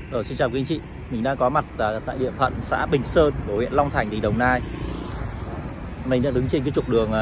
Rồi, xin chào quý anh chị. Mình đang có mặt tại địa phận xã Bình Sơn của huyện Long Thành, tỉnh Đồng Nai. Mình đang đứng trên cái trục đường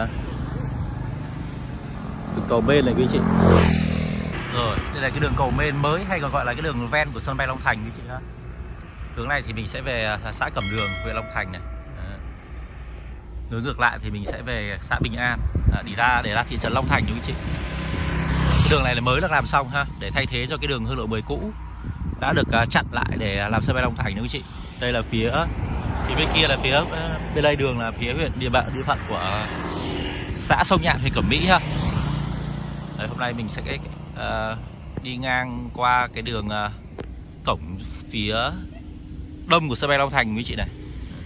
cầu Mên này quý anh chị. Rồi, đây là cái đường cầu Mên mới, hay còn gọi là cái đường ven của sân bay Long Thành quý chị ha. Hướng này thì mình sẽ về xã Cẩm Đường, huyện Long Thành này. Hướng ngược lại thì mình sẽ về xã Bình An, để ra thị trấn Long Thành quý chị. Cái đường này là mới được làm xong ha, để thay thế cho cái đường Hương Lộ 10 cũ đã được chặn lại để làm sân bay Long Thành nữa quý chị. Đây là phía bên kia là bên đây đường là phía huyện địa phận của xã Sông Nhạn, huyện Cẩm Mỹ ha. Đấy, hôm nay mình sẽ đi ngang qua cái đường cổng phía đông của sân bay Long Thành quý chị này.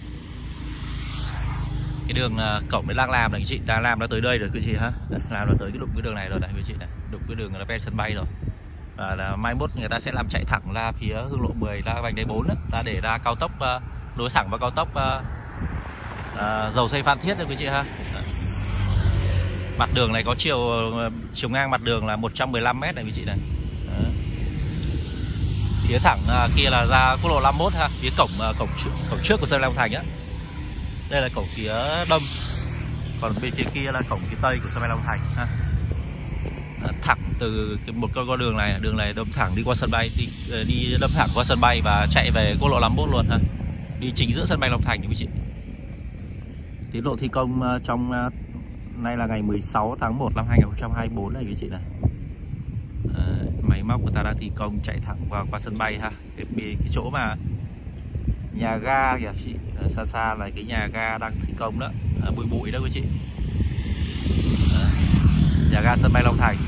Cái đường cổng đấy đang làm này quý chị, đang làm đã tới đây rồi quý chị ha. Làm đã tới cái đụng cái đường này rồi này quý chị này, đụng cái đường là ven sân bay rồi. Là mai mốt người ta sẽ làm chạy thẳng ra phía Hương Lộ 10 ra vành đai 4 đó, ra để ra cao tốc, nối thẳng vào cao tốc Dầu Dây Phan Thiết rồi quý chị ha. Mặt đường này có chiều ngang mặt đường là 115 m này quý chị này. Đó. Phía thẳng kia là ra quốc lộ 51 ha, phía cổng trước của sân Long Thành á. Đây là cổng phía đông, còn bên phía kia là cổng phía tây của sân bay Long Thành ha. Thẳng từ một con đường này đâm thẳng đi qua sân bay, đi đâm thẳng qua sân bay và chạy về quốc lộ 51 luôn ha, đi chính giữa sân bay Long Thành quý chị. Tiến độ thi công trong nay là ngày 16 tháng 1 năm 2024 này quý chị này. Máy móc người ta đang thi công chạy thẳng qua sân bay ha. Cái chỗ mà nhà ga kìa chị, xa xa là cái nhà ga đang thi công đó, bụi đó quý chị. Nhà ga sân bay Long Thành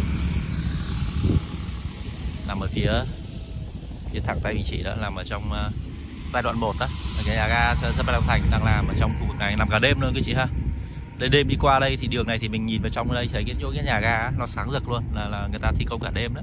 nằm ở phía thẳng tay vị chị đó, nằm ở trong giai đoạn 1 đó. Cái nhà ga sân bay Long Thành đang làm ở trong khu vực này, làm cả đêm luôn quý chị ha. Đêm đi qua đây thì đường này thì mình nhìn vào trong đây thấy cái nhà ga nó sáng rực luôn, là người ta thi công cả đêm đó.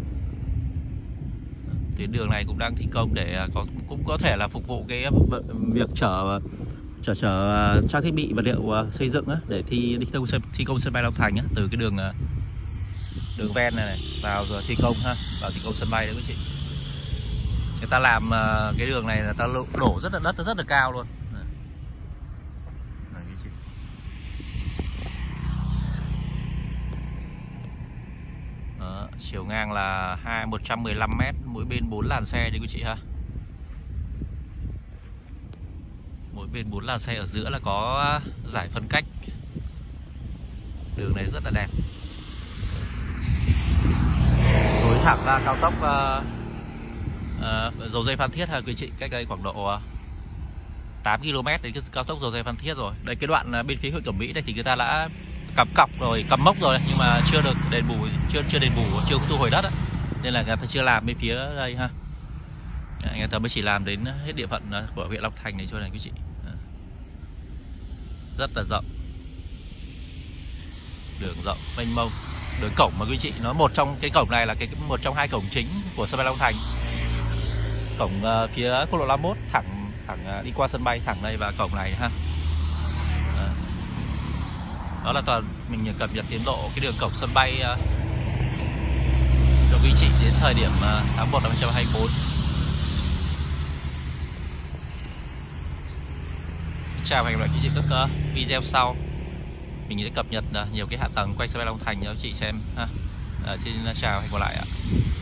Tuyến đường này cũng đang thi công để cũng có thể là phục vụ cái việc chở trang thiết bị vật liệu xây dựng á, để thi công sân bay Long Thành á, từ cái đường ven này vào rồi thi công ha, vào thi công sân bay đấy quý chị. Người ta làm cái đường này là ta đổ đất rất là cao luôn. Này, quý chị. Đó, chiều ngang là 115 m, mỗi bên 4 làn xe đấy quý chị ha. Mỗi bên 4 làn xe, ở giữa là có giải phân cách. Đường này rất là đẹp. Nối thẳng ra cao tốc Dầu Dây Phan Thiết ha quý chị, cách đây khoảng độ 8 km đến cái cao tốc Dầu Dây Phan Thiết rồi. Đây cái đoạn bên phía huyện Cẩm Mỹ này thì người ta đã cắm mốc rồi, nhưng mà chưa được đền bù, chưa có thu hồi đất á, nên là người ta chưa làm bên phía đây ha. Người ta mới chỉ làm đến hết địa phận của huyện Long Thành này thôi này quý chị. Rất là rộng, đường rộng mênh mông. Đường cổng mà quý chị, nó một trong cái cổng này là một trong hai cổng chính của sân bay Long Thành. Cổng phía quốc lộ 51 thẳng đi qua sân bay thẳng đây, và cổng này ha. Đó là toàn mình cập nhật tiến độ cái đường cổng sân bay cho quý chị đến thời điểm tháng 1 năm 2024. Chào và hẹn gặp lại quý chị các video sau. Mình sẽ cập nhật nhiều cái hạ tầng quay sân bay Long Thành cho chị xem ha. Xin chào và hẹn gặp lại ạ.